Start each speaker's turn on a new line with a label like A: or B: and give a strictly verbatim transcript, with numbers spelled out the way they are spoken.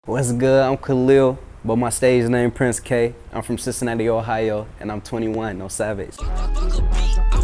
A: What's good? I'm Khalil, but my stage name Prince K. I'm from Cincinnati, Ohio, and I'm twenty-one, no savage.